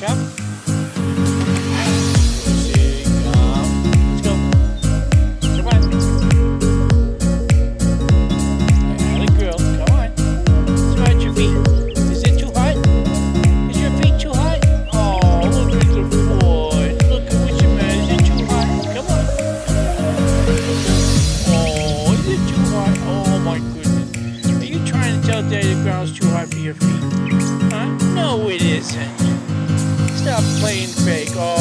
Come. Lucy, come. Let's go. Come on. Atta girl. Come on. Stretch your feet. Is it too hot? Is your feet too hot? Oh, look at the foot. Look at what's the matter. Is it too hot? Come on. Oh, is it too hot? Oh my goodness. Are you trying to tell Daddy the ground's too hot for your feet? Huh? No, it isn't. Stop playing fake. Oh.